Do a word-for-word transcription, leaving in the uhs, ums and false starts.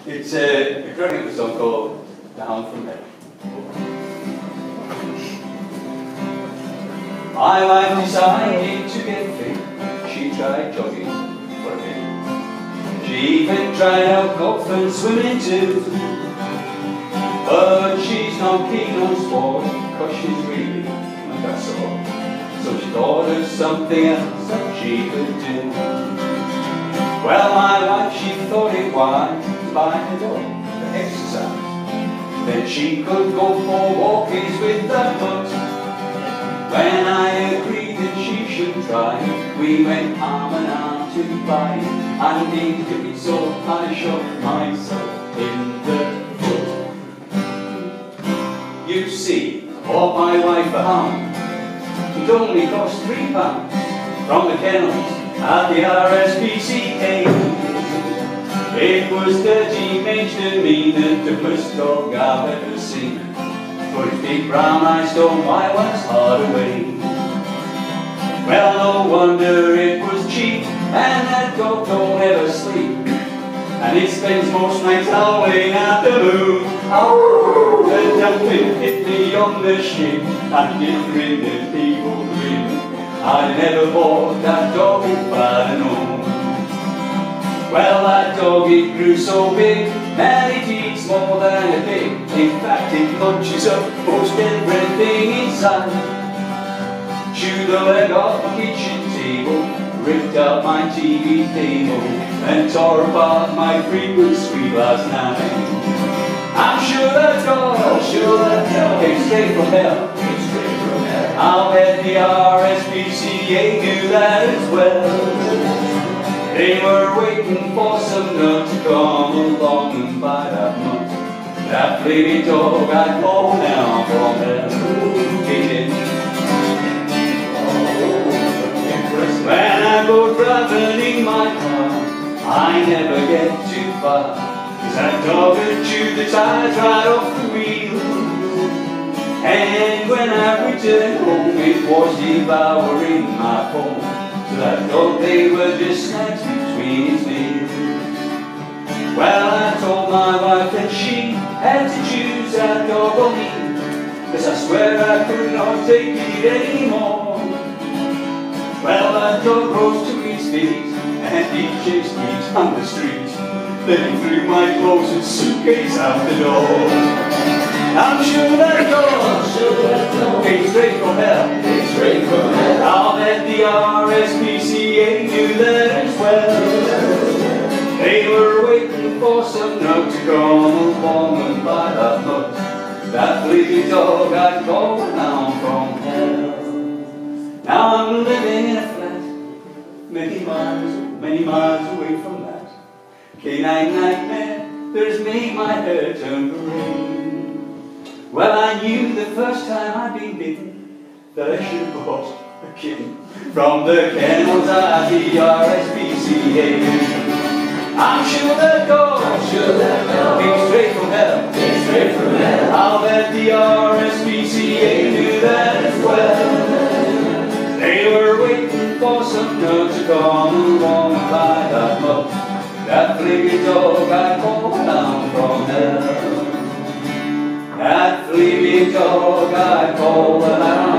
It's uh, a great song called The Hound from Hell. My wife decided to get fit. She tried jogging for a bit. She even tried out golf and swimming too. But she's not keen on sport, cause she's really not that sort. So she thought of something else that she could do. Well, my wife, she thought it wise to buy a dog for exercise. Then she could go for walkies with the foot. When I agreed that she should try, we went arm in arm to buy it. And in doing so, I shot myself in the foot. You see, I bought my wife a hound. It only cost three pounds from the kennels at the R S P C A. It was thirty misdemeanor, the first dog I've ever seen. For his big brown eyes don't lie once hard away. Well, no wonder it was cheap, and that dog don't ever sleep. And it spends most nights howling at the moon. Oh, the dumpling hit me on the shin, and it grinned and people grin. I never bought that dog if I'd known. Well, that dog, it grew so big, and it eats more than a pig. In fact, it munches up most everything inside. Chewed the leg off the kitchen table, ripped out my T V cable, and tore apart my frequent suite last night. I'm sure that dog, I'm sure that dog came straight from hell. Came straight from hell. I'll bet the R S P C A knew that as well. They were waiting for some nut to come along and buy that nut. That lady dog I call now from hell. Kick it. When I go driving in my car, I never get too far, 'cause that dog had chewed the tires right off the wheel. And when I returned home, it was devouring my phone. So that dog, they were just snacks between his meals. Well, I told my wife that she had to choose that dog or me, 'cause I swear I could not take it anymore. Well, that dog rose to his feet, and he chased me down the street. Then he threw my clothes and suitcase out the door. I'm sure that dog, sure that dog came straight from hell. Came straight from hell. I'll bet the R S P C A knew that as well. They were waiting for some nut to come along and buy that nut. That fleety dog I'd call down from hell. Now I'm living in a flat, many miles, many miles away from that canine nightmare that has made my hair turn grey. Well, I knew the first time I'd been bitten that I should have bought a kitten from the kennels at the R S P C A. I'm sure that dog, I'm sure that dog came straight from hell, came straight from hell. I'll bet the R S P C A knew that as well. They were waiting for some nut to come along and buy that nut. That fleety dog I called down from hell. That fleety dog I called down